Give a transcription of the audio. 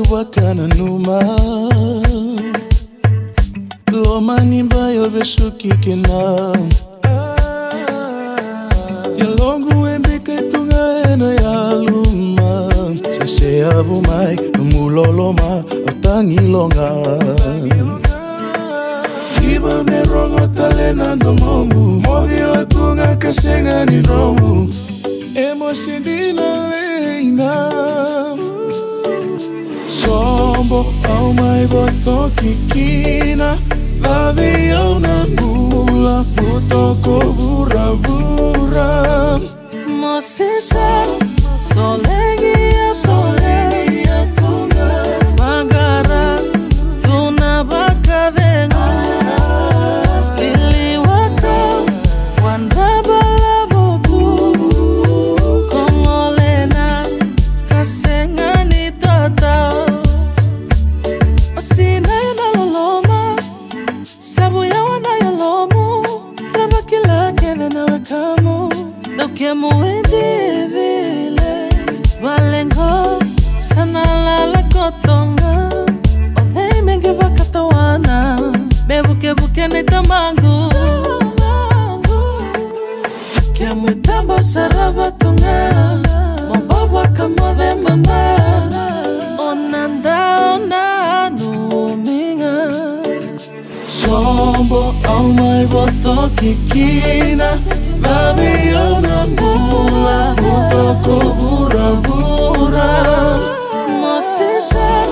wakana numa Loma nimba yo beshuki kena Yalongu embike tunga ena ya luma Sese abu mai numuloloma otangi longa Iba me rongo talena domomu Modila tunga kasenga ni romu Emo sindina leina Sombo au mai boto kikina Lavi au na mula Putoko bura bura Mosita solegia solegia tunga Magara tuna bakadenga Lili waka wandabala bobu Kongolena kasenga ni tata Osina na loloma Sabu ya wana ya lomo Raba kila kene na wekamo Daukemu edivile Valengo sana lala kotonga Odhei mengi wakatawana Bebuke buke ni tamangu Kemu itambo saraba tunga Mambo wakamode mama Onanda onanu minga Sombo au mai boto kikina Lavi au na mula Putoko bura bura Mosisa